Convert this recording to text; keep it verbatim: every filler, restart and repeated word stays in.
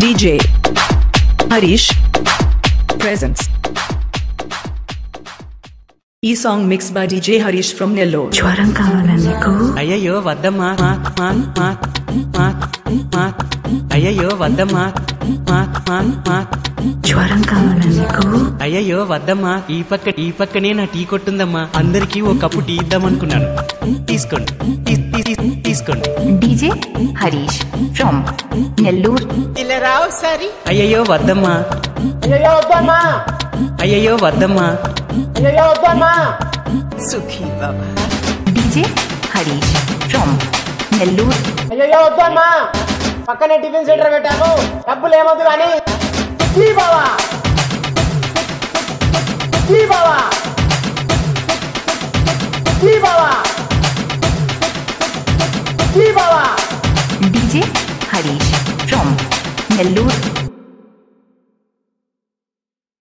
D J Harish presents. E song mixed by D J Harish from Nellore. జ్వరం కావాలా నీకు? అయ్యయ్యో వద్దమ్మా మా మా మా మా మా అయ్యయ్యో వద్దమ్మా మా మా మా జ్వరం కావాలా నీకు? అయ్యయ్యో వద్దమ్మా ఈ పక్క ఈ పక్కనే నా టీ కొట్టుందమ్మా. అందరికి ఓ కప్పు టీ ఇద్దామనుకున్నాను. తీసుకోండి తీ- తీ- తీ- తీసుకోండి. DJ Harish from Nellore. ఇలా రావు సరి అయ్యయ్యో వద్దమ్మా అయ్యో వద్దమ్మా అయ్యయ్యో వద్దమ్మా అయ్యో వద్దమ్మా సుఖీభవ డీజే హరీష్ ఫ్రమ్ నెల్లూరు. అయ్యో వద్దమ్మా పక్కనే టిఫిన్ సెంటర్ పెట్టాము డబ్బులు ఏమొద్దు కానీ సుఖీభవ సుఖీభవ సుఖీభవ సుఖీభవ డీజే హరీష్ ఫ్రమ్ నెల్లూరు.